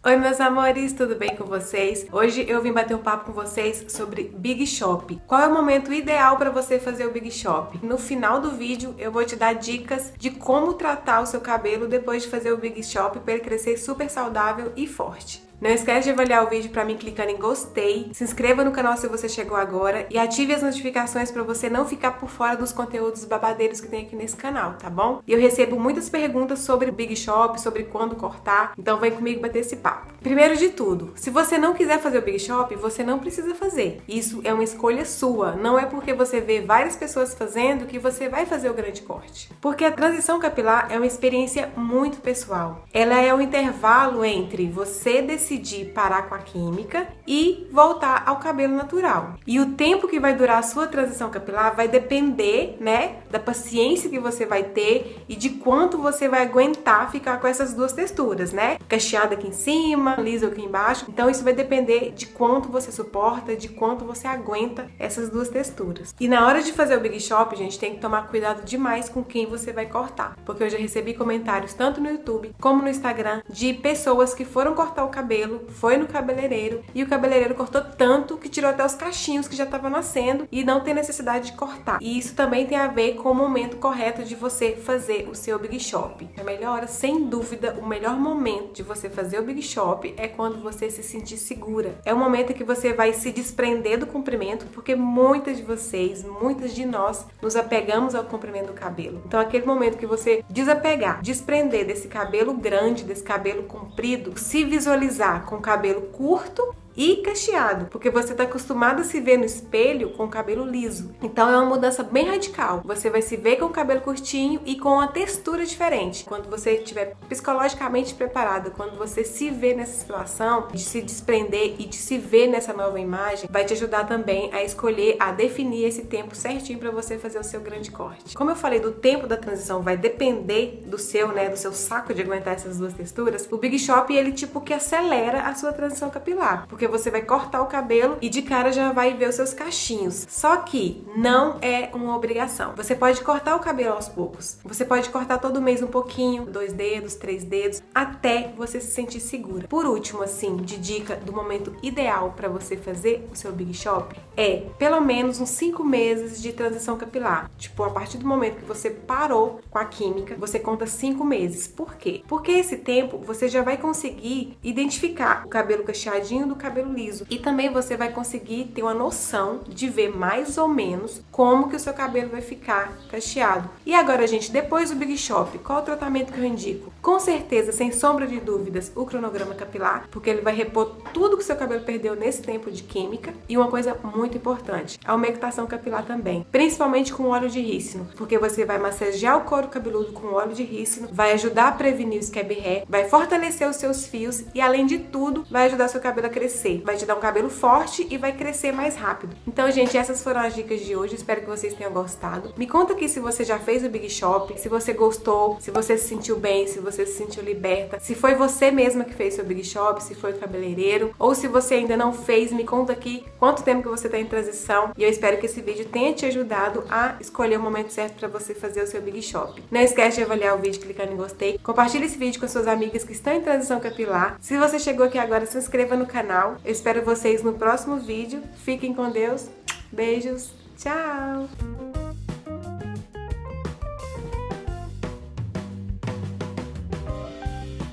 Oi meus amores, tudo bem com vocês? Hoje eu vim bater um papo com vocês sobre Big Shop. Qual é o momento ideal para você fazer o Big Shop? No final do vídeo eu vou te dar dicas de como tratar o seu cabelo depois de fazer o Big Shop para ele crescer super saudável e forte. Não esquece de avaliar o vídeo para mim clicando em gostei, se inscreva no canal se você chegou agora e ative as notificações para você não ficar por fora dos conteúdos babadeiros que tem aqui nesse canal, tá bom? E eu recebo muitas perguntas sobre o Big Shop, sobre quando cortar, então vem comigo bater esse papo. Primeiro de tudo, se você não quiser fazer o Big Shop, você não precisa fazer. Isso é uma escolha sua, não é porque você vê várias pessoas fazendo que você vai fazer o grande corte. Porque a transição capilar é uma experiência muito pessoal. Ela é um intervalo entre você decidir parar com a química e voltar ao cabelo natural. E o tempo que vai durar a sua transição capilar vai depender, né, da paciência que você vai ter e de quanto você vai aguentar ficar com essas duas texturas, né? Cacheada aqui em cima, liso aqui embaixo. Então isso vai depender de quanto você suporta, de quanto você aguenta essas duas texturas. E na hora de fazer o Big Shop, gente, tem que tomar cuidado demais com quem você vai cortar. Porque eu já recebi comentários tanto no YouTube como no Instagram de pessoas que foram cortar o cabelo, foi no cabeleireiro e o cabeleireiro cortou tanto que tirou até os cachinhos que já estavam nascendo e não tem necessidade de cortar. E isso também tem a ver com o momento correto de você fazer o seu Big Shop. A melhor hora, sem dúvida, o melhor momento de você fazer o Big Shop é quando você se sentir segura. É o momento que você vai se desprender do comprimento, porque muitas de vocês, muitas de nós, nos apegamos ao comprimento do cabelo. Então aquele momento que você desapegar, desprender desse cabelo grande, desse cabelo comprido, se visualizar com cabelo curto e cacheado, porque você está acostumado a se ver no espelho com o cabelo liso. Então é uma mudança bem radical. Você vai se ver com o cabelo curtinho e com uma textura diferente. Quando você estiver psicologicamente preparada, quando você se vê nessa situação de se desprender e de se ver nessa nova imagem, vai te ajudar também a escolher, a definir esse tempo certinho para você fazer o seu grande corte. Como eu falei, do tempo da transição vai depender do seu, né, do seu saco de aguentar essas duas texturas. O Big Shop, ele tipo que acelera a sua transição capilar, porque você vai cortar o cabelo e de cara já vai ver os seus cachinhos. Só que não é uma obrigação. Você pode cortar o cabelo aos poucos. Você pode cortar todo mês um pouquinho, 2 dedos, 3 dedos, até você se sentir segura. Por último, assim, de dica do momento ideal para você fazer o seu Big Shop é pelo menos uns 5 meses de transição capilar. Tipo, a partir do momento que você parou com a química, você conta 5 meses. Por quê? Porque esse tempo você já vai conseguir identificar o cabelo cacheadinho do cabelo liso e também você vai conseguir ter uma noção de ver mais ou menos como que o seu cabelo vai ficar cacheado. E agora, gente, depois do Big Shop, qual o tratamento que eu indico? Com certeza, sem sombra de dúvidas, o cronograma capilar, porque ele vai repor tudo que o seu cabelo perdeu nesse tempo de química. E uma coisa muito importante, a umectação capilar também, principalmente com óleo de rícino, porque você vai massagear o couro cabeludo com óleo de rícino, vai ajudar a prevenir o scab hair, vai fortalecer os seus fios e, além de tudo, vai ajudar seu cabelo a crescer. Vai te dar um cabelo forte e vai crescer mais rápido. Então, gente, essas foram as dicas de hoje. Espero que vocês tenham gostado. Me conta aqui se você já fez o Big Shop, se você gostou, se você se sentiu bem, se você se sentiu liberta, se foi você mesma que fez seu Big Shop, se foi o cabeleireiro, ou se você ainda não fez, me conta aqui quanto tempo que você está em transição. E eu espero que esse vídeo tenha te ajudado a escolher o momento certo para você fazer o seu Big Shop. Não esquece de avaliar o vídeo clicando em gostei. Compartilhe esse vídeo com suas amigas que estão em transição capilar. Se você chegou aqui agora, se inscreva no canal. Eu espero vocês no próximo vídeo. Fiquem com Deus. Beijos. Tchau.